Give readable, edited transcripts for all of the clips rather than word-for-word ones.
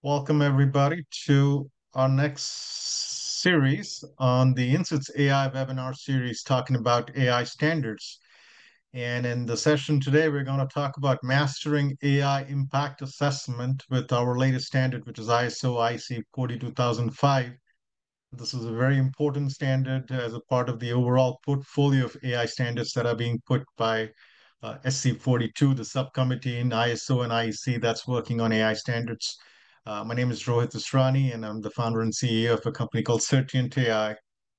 Welcome, everybody, to our next series on the INCITS AI webinar series talking about AI standards. And in the session today, we're going to talk about mastering AI impact assessment with our latest standard, which is ISO/IEC 42005. This is a very important standard as a part of the overall portfolio of AI standards that are being put by SC42, the subcommittee in ISO and IEC that's working on AI standards. My name is Rohit Israni, and I'm the founder and CEO of a company called Certient AI.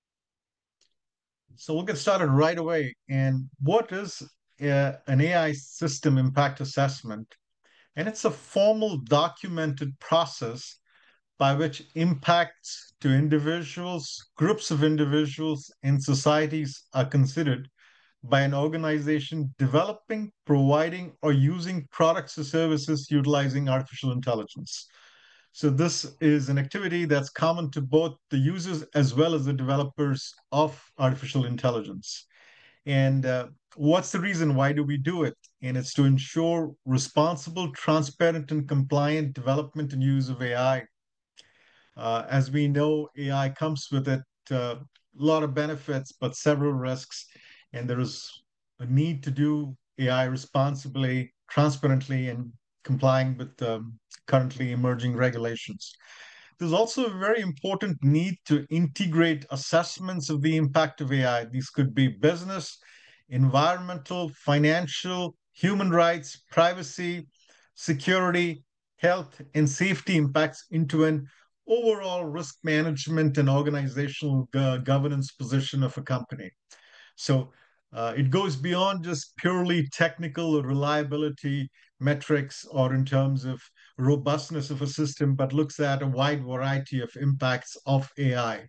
So we'll get started right away. And what is an AI system impact assessment? And it's a formal documented process by which impacts to individuals, groups of individuals, and societies are considered by an organization developing, providing, or using products or services utilizing artificial intelligence. So this is an activity that's common to both the users as well as the developers of artificial intelligence. And what's the reason? Why do we do it? And it's to ensure responsible, transparent, and compliant development and use of AI. As we know, AI comes with it a lot of benefits, but several risks. And there is a need to do AI responsibly, transparently, and complying with currently emerging regulations. There's also a very important need to integrate assessments of the impact of AI. These could be business, environmental, financial, human rights, privacy, security, health, and safety impacts into an overall risk management and organizational governance position of a company. So it goes beyond just purely technical or reliability metrics or in terms of robustness of a system, but looks at a wide variety of impacts of AI.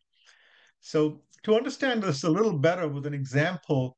So to understand this a little better with an example,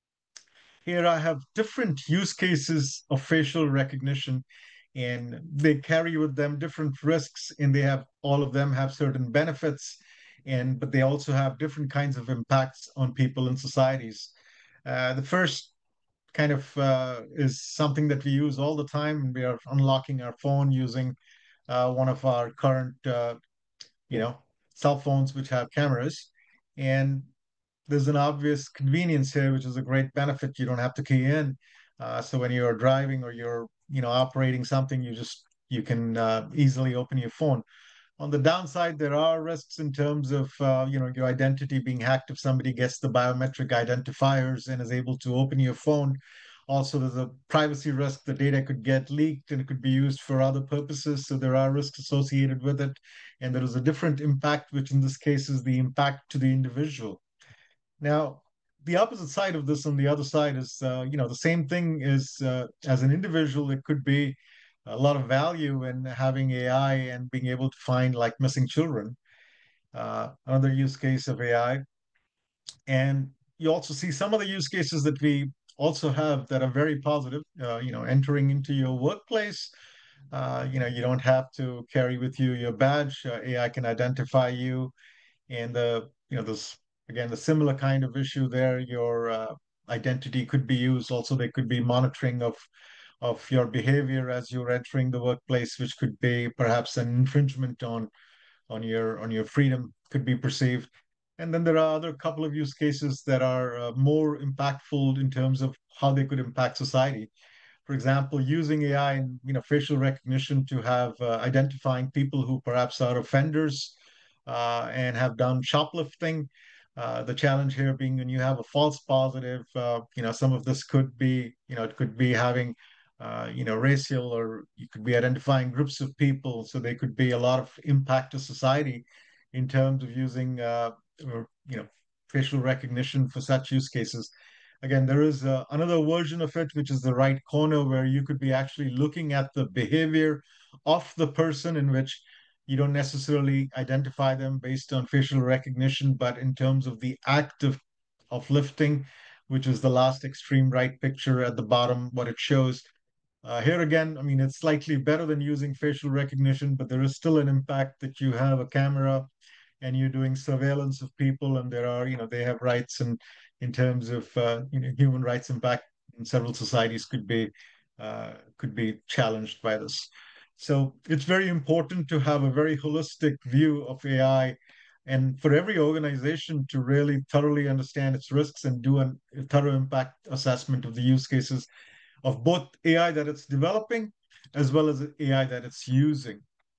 here I have different use cases of facial recognition, and they carry with them different risks, and they have all of them have certain benefits, and but they also have different kinds of impacts on people and societies. The first kind of is something that we use all the time. We are unlocking our phone using one of our current, you know, cell phones which have cameras, and there's an obvious convenience here, which is a great benefit. You don't have to key in. So when you're driving or you're, operating something, you can easily open your phone. On the downside, there are risks in terms of, your identity being hacked if somebody gets the biometric identifiers and is able to open your phone. Also, there's a privacy risk. The data could get leaked and it could be used for other purposes. So there are risks associated with it. And there is a different impact, which in this case is the impact to the individual. Now, the opposite side of this on the other side is, the same thing is as an individual, it could be a lot of value in having AI and being able to find like missing children, another use case of AI. And you also see some of the use cases that we also have that are very positive, entering into your workplace. You don't have to carry with you your badge. AI can identify you and this again the similar kind of issue there. Your identity could be used. Also, there could be monitoring of your behavior as you're entering the workplace, which could be perhaps an infringement on your freedom could be perceived. And then there are other couple of use cases that are more impactful in terms of how they could impact society. For example, using AI and facial recognition to have identifying people who perhaps are offenders and have done shoplifting. The challenge here being when you have a false positive, some of this could be, it could be having, racial, or you could be identifying groups of people. So there could be a lot of impact to society in terms of using, or, facial recognition for such use cases. Again, there is another version of it, which is the right corner, where you could be actually looking at the behavior of the person, in which you don't necessarily identify them based on facial recognition, but in terms of the act of lifting, which is the last extreme right picture at the bottom, what it shows. Here again, I mean, it's slightly better than using facial recognition, but there is still an impact that you have a camera and you're doing surveillance of people, and there are, they have rights, and in terms of, human rights impact in several societies could be challenged by this. So it's very important to have a very holistic view of AI and for every organization to really thoroughly understand its risks and do a thorough impact assessment of the use cases of both AI that it's developing as well as AI that it's using.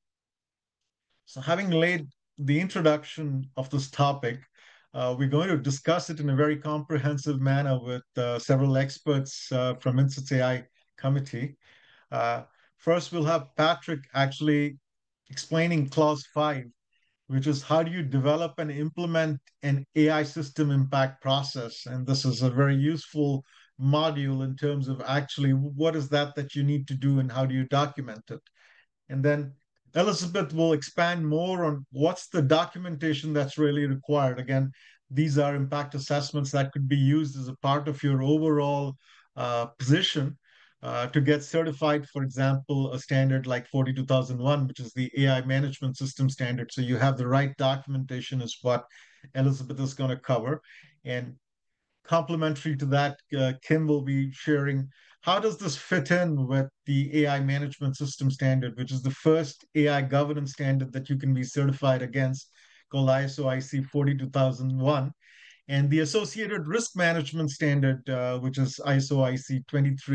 So, having laid the introduction of this topic, we're going to discuss it in a very comprehensive manner with several experts from INCITS AI committee. Uh, First, we'll have Patrick actually explaining clause 5, which is how do you develop and implement an AI system impact process? And this is a very useful module in terms of actually what is that you need to do and how do you document it? And then Elizabeth will expand more on what's the documentation that's really required. Again, these are impact assessments that could be used as a part of your overall position to get certified, for example, a standard like 42001, which is the AI management system standard. So you have the right documentation, is what Elizabeth is going to cover. And complementary to that, Kim will be sharing how does this fit in with the AI management system standard, which is the first AI governance standard that you can be certified against, called ISOIEC 42001, and the associated risk management standard, which is ISOIEC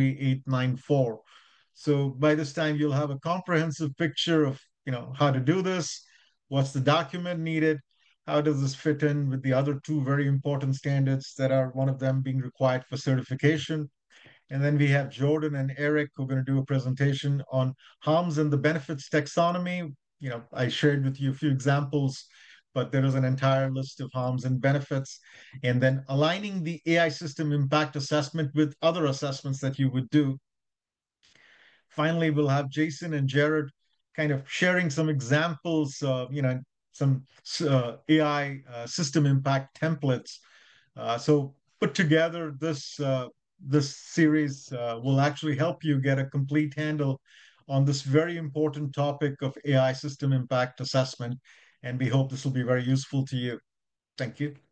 23894. So by this time, you'll have a comprehensive picture of how to do this, what's the document needed, how does this fit in with the other two very important standards that are one of them being required for certification. And then we have Jordan and Eric who are going to do a presentation on harms and the benefits taxonomy. I shared with you a few examples, but there is an entire list of harms and benefits. And then aligning the AI system impact assessment with other assessments that you would do. Finally, we'll have Jason and Jared kind of sharing some examples, some AI system impact templates. So put together, this series will actually help you get a complete handle on this very important topic of AI system impact assessment. And we hope this will be very useful to you. Thank you.